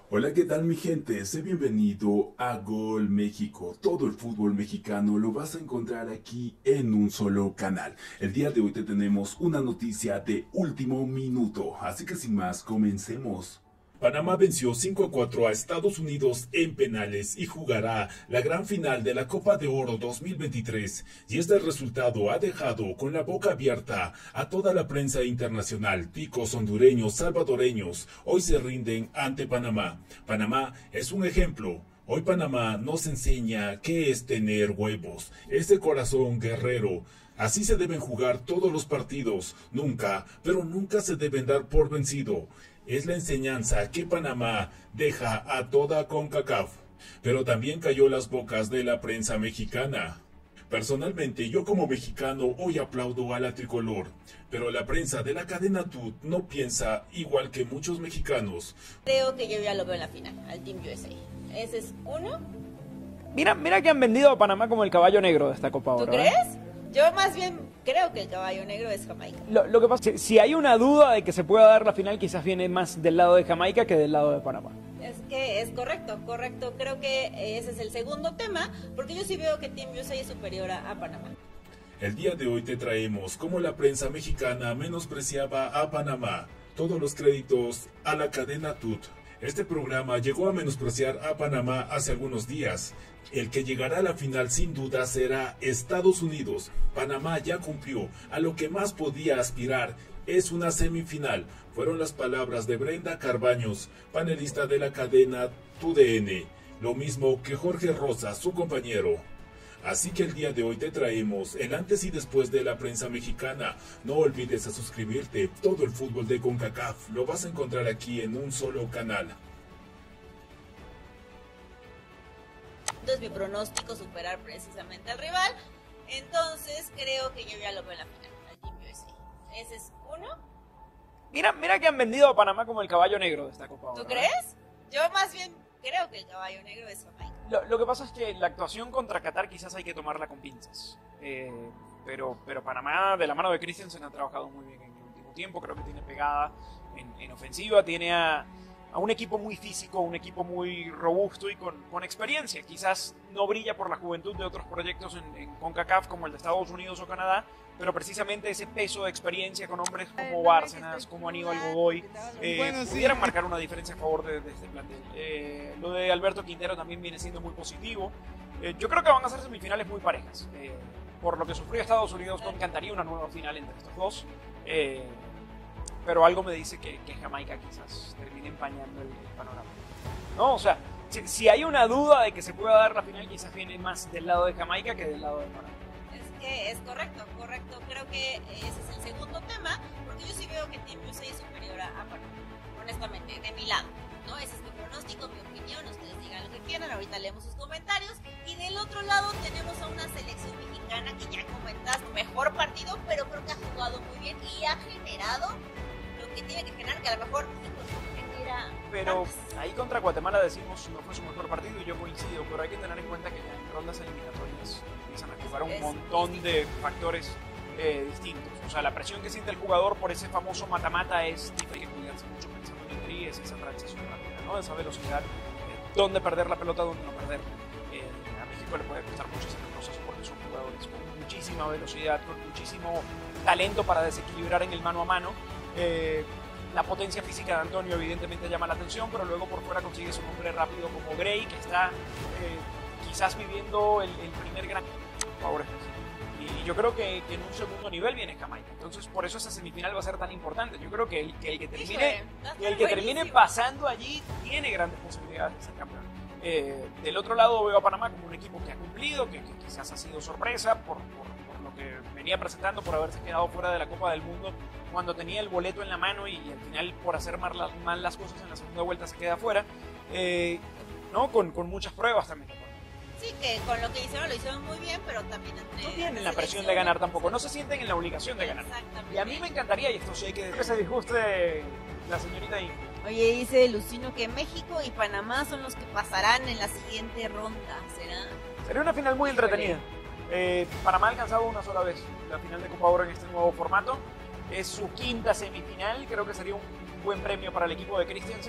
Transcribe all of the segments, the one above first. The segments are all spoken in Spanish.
Hola, ¿qué tal mi gente? Sé bienvenido a Gol México. Todo el fútbol mexicano lo vas a encontrar aquí en un solo canal. El día de hoy te tenemos una noticia de último minuto, así que sin más, comencemos. Panamá venció 5-4 a Estados Unidos en penales y jugará la gran final de la Copa de Oro 2023. Y este resultado ha dejado con la boca abierta a toda la prensa internacional. Ticos hondureños, salvadoreños, hoy se rinden ante Panamá. Panamá es un ejemplo. Hoy Panamá nos enseña qué es tener huevos, ese corazón guerrero. Así se deben jugar todos los partidos. Nunca, pero nunca se deben dar por vencido. Es la enseñanza que Panamá deja a toda CONCACAF. Pero también cayó las bocas de la prensa mexicana. Personalmente, yo como mexicano hoy aplaudo a la tricolor, pero la prensa de la cadena TUT no piensa igual que muchos mexicanos. Creo que yo ya lo veo en la final, al Team USA. Ese es uno. Mira que han vendido a Panamá como el caballo negro de esta Copa Oro. ¿Tú crees? Yo más bien creo que el caballo negro es Jamaica. Lo que pasa es que si hay una duda de que se pueda dar la final, quizás viene más del lado de Jamaica que del lado de Panamá. Es que es correcto. Creo que ese es el segundo tema, porque yo sí veo que Team USA es superior a Panamá. El día de hoy te traemos cómo la prensa mexicana menospreciaba a Panamá. Todos los créditos a la cadena TUT. Este programa llegó a menospreciar a Panamá hace algunos días. El que llegará a la final sin duda será Estados Unidos. Panamá ya cumplió a lo que más podía aspirar. Es una semifinal. Fueron las palabras de Brenda Carbaños, panelista de la cadena TUDN. Lo mismo que Jorge Rosa, su compañero. Así que el día de hoy te traemos el antes y después de la prensa mexicana. No olvides a suscribirte. Todo el fútbol de CONCACAF lo vas a encontrar aquí en un solo canal. Entonces mi pronóstico superar precisamente al rival. Entonces creo que yo ya lo veo en la final, al Team USA. Ese es uno. Mira que han vendido a Panamá como el caballo negro de esta Copa Oro. ¿Tú crees? Yo más bien creo que el caballo negro es Jamaica. Lo que pasa es que la actuación contra Qatar quizás hay que tomarla con pinzas. Pero Panamá, de la mano de Christensen, ha trabajado muy bien en el último tiempo. Creo que tiene pegada en ofensiva. Tiene a un equipo muy físico, un equipo muy robusto y con experiencia. Quizás no brilla por la juventud de otros proyectos en CONCACAF como el de Estados Unidos o Canadá, pero precisamente ese peso de experiencia con hombres como Bárcenas, como Aníbal Godoy, pudieran marcar una diferencia a favor de este plantel. Lo de Alberto Quintero también viene siendo muy positivo. Yo creo que van a ser semifinales muy parejas. Por lo que sufrió Estados Unidos, me encantaría una nueva final entre estos dos. Pero algo me dice que Jamaica quizás termine empañando el panorama. No, o sea, si hay una duda de que se pueda dar la final, quizás viene más del lado de Jamaica que del lado de Panamá. Es que es correcto. Creo que ese es el segundo tema, porque yo sí veo que Team USA es superior a Panamá, honestamente, de mi lado, ¿no? Ese es mi pronóstico, mi opinión, ustedes digan lo que quieran, ahorita leemos sus comentarios. Y del otro lado tenemos a una selección mexicana que ya comentaste, mejor partido, pero creo que ha jugado muy bien y ha generado lo que tiene que generar, que a lo mejor México no genera. Pero tantas. ahí contra Guatemala decimos no fue su mejor partido y yo coincido, pero hay que tener en cuenta que ya en rondas eliminatorias empiezan a jugar un montón de factores distintos. O sea, la presión que siente el jugador por ese famoso mata-mata es hay que cuidarse mucho pensando en el tri, es esa transición rápida, ¿no? Esa velocidad, dónde perder la pelota, dónde no perderla. A México le puede costar mucho ese proceso porque son jugadores con muchísima velocidad, con muchísimo talento para desequilibrar en el mano a mano. La potencia física de Antonio evidentemente llama la atención, pero luego por fuera consigues un hombre rápido como Gray, que está quizás viviendo el primer gran favor. Y yo creo que en un segundo nivel viene Jamaica. Entonces por eso esa semifinal va a ser tan importante. Yo creo que el que termine pasando allí tiene grandes posibilidades de ser campeón. Del otro lado veo a Panamá como un equipo que ha cumplido, que quizás ha sido sorpresa por lo que venía presentando, por haberse quedado fuera de la Copa del Mundo cuando tenía el boleto en la mano y al final por hacer mal las cosas en la segunda vuelta se queda fuera, ¿no? Con muchas pruebas también. Sí, que con lo que hicieron lo hicieron muy bien, pero también no tienen la presión de ganar tampoco, no se sienten en la obligación de ganar. Y a mí me encantaría, y esto sí hay que se disguste la señorita Inge. Oye, dice Lucino que México y Panamá son los que pasarán en la siguiente ronda, ¿será? Sería una final muy entretenida. Panamá ha alcanzado una sola vez la final de Copa Oro en este nuevo formato. Es su quinta semifinal, creo que sería un buen premio para el equipo de Christensen.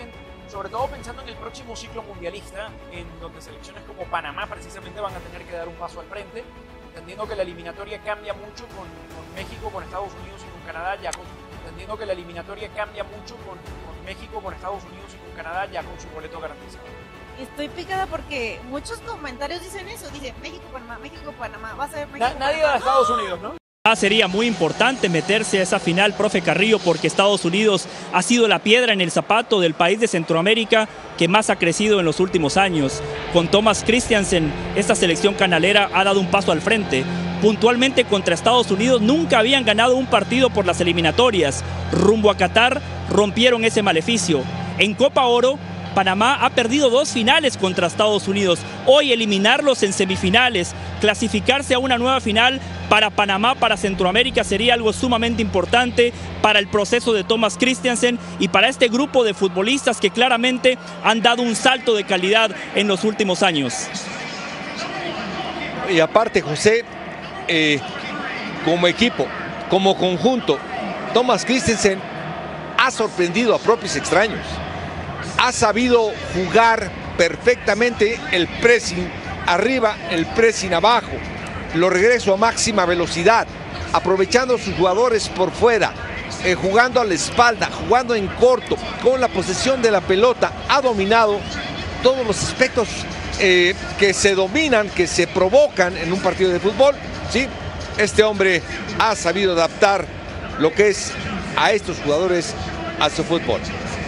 sobre todo pensando en el próximo ciclo mundialista, en donde selecciones como Panamá precisamente van a tener que dar un paso al frente, entendiendo que la eliminatoria cambia mucho con México, con Estados Unidos y con Canadá, entendiendo que la eliminatoria cambia mucho con México, con Estados Unidos y con Canadá ya con su boleto garantizado. Estoy picada porque muchos comentarios dicen eso, dicen México, Panamá, va a ser México, Nadie da Estados Unidos, ¿no? Sería muy importante meterse a esa final, profe Carrillo, porque Estados Unidos ha sido la piedra en el zapato del país de Centroamérica que más ha crecido en los últimos años. Con Thomas Christiansen, esta selección canalera ha dado un paso al frente. Puntualmente contra Estados Unidos nunca habían ganado un partido por las eliminatorias. Rumbo a Qatar rompieron ese maleficio. En Copa Oro, Panamá ha perdido 2 finales contra Estados Unidos. Hoy eliminarlos en semifinales, clasificarse a una nueva final para Panamá, para Centroamérica, sería algo sumamente importante para el proceso de Thomas Christiansen y para este grupo de futbolistas que claramente han dado un salto de calidad en los últimos años. Y aparte, José, como equipo, como conjunto, Thomas Christiansen ha sorprendido a propios extraños. Ha sabido jugar perfectamente el pressing arriba, el pressing abajo, lo regreso a máxima velocidad, aprovechando a sus jugadores por fuera, jugando a la espalda, jugando en corto, con la posesión de la pelota, ha dominado todos los aspectos que se dominan, que se provocan en un partido de fútbol, ¿sí? Este hombre ha sabido adaptar lo que es a estos jugadores a su fútbol.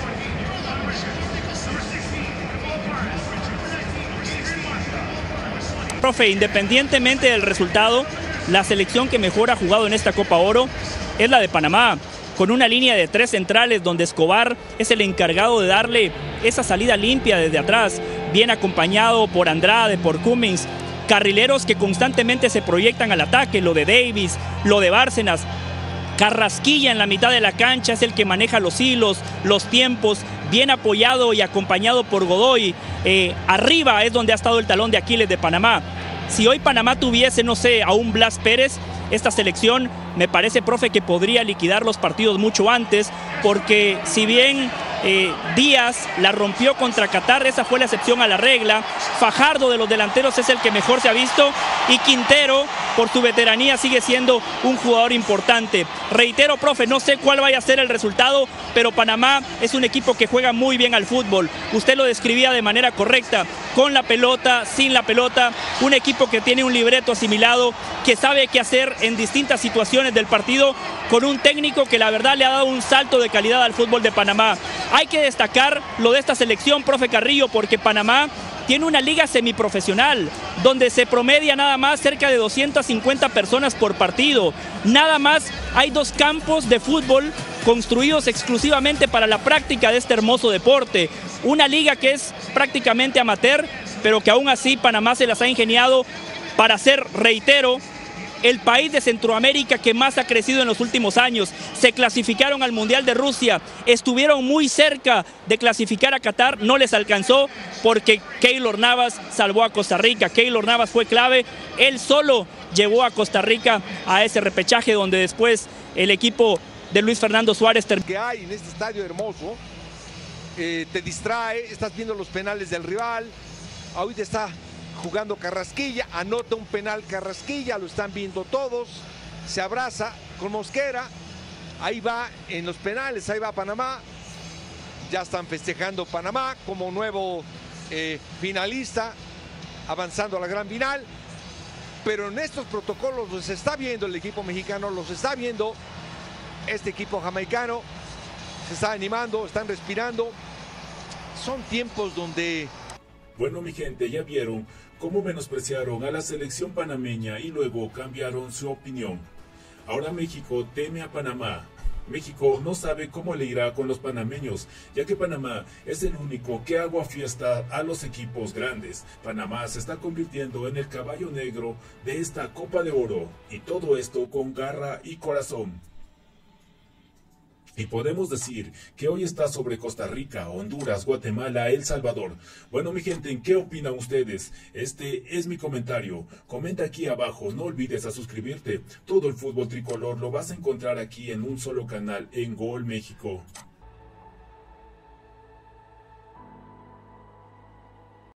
Profe, independientemente del resultado, la selección que mejor ha jugado en esta Copa Oro es la de Panamá, con una línea de 3 centrales donde Escobar es el encargado de darle esa salida limpia desde atrás, bien acompañado por Andrade, por Cummings, carrileros que constantemente se proyectan al ataque, lo de Davis, lo de Bárcenas. Carrasquilla en la mitad de la cancha es el que maneja los hilos, los tiempos, bien apoyado y acompañado por Godoy. Arriba es donde ha estado el talón de Aquiles de Panamá. Si hoy Panamá tuviese, no sé, a un Blas Pérez, esta selección me parece, profe, que podría liquidar los partidos mucho antes, porque si bien Díaz la rompió contra Qatar, esa fue la excepción a la regla. Fajardo de los delanteros es el que mejor se ha visto y Quintero, por su veteranía, sigue siendo un jugador importante. Reitero, profe, no sé cuál vaya a ser el resultado, pero Panamá es un equipo que juega muy bien al fútbol. Usted lo describía de manera correcta, con la pelota, sin la pelota, un equipo que tiene un libreto asimilado, que sabe qué hacer en distintas situaciones del partido, con un técnico que la verdad le ha dado un salto de calidad al fútbol de Panamá. Hay que destacar lo de esta selección, profe Carrillo, porque Panamá tiene una liga semiprofesional, donde se promedia nada más cerca de 250 personas por partido. Nada más hay 2 campos de fútbol construidos exclusivamente para la práctica de este hermoso deporte. Una liga que es prácticamente amateur, pero que aún así Panamá se las ha ingeniado para ser, reitero, el país de Centroamérica que más ha crecido en los últimos años. Se clasificaron al Mundial de Rusia, estuvieron muy cerca de clasificar a Qatar, no les alcanzó porque Keylor Navas salvó a Costa Rica. Keylor Navas fue clave, él solo llevó a Costa Rica a ese repechaje donde después el equipo de Luis Fernando Suárez que hay en este estadio hermoso, te distrae, estás viendo los penales del rival, ahorita está jugando Carrasquilla, anota un penal Carrasquilla, lo están viendo todos, se abraza con Mosquera, ahí va en los penales, ahí va Panamá, ya están festejando Panamá como nuevo finalista, avanzando a la gran final, pero en estos protocolos los está viendo el equipo mexicano, los está viendo este equipo jamaicano, se está animando, están respirando, son tiempos donde... Bueno, mi gente, ya vieron cómo menospreciaron a la selección panameña y luego cambiaron su opinión. Ahora México teme a Panamá. México no sabe cómo le irá con los panameños, ya que Panamá es el único que aguafiesta a los equipos grandes. Panamá se está convirtiendo en el caballo negro de esta Copa de Oro, y todo esto con garra y corazón. Y podemos decir que hoy está sobre Costa Rica, Honduras, Guatemala, El Salvador. Bueno, mi gente, ¿en qué opinan ustedes? Este es mi comentario. Comenta aquí abajo, no olvides a suscribirte. Todo el fútbol tricolor lo vas a encontrar aquí en un solo canal, en Gol México.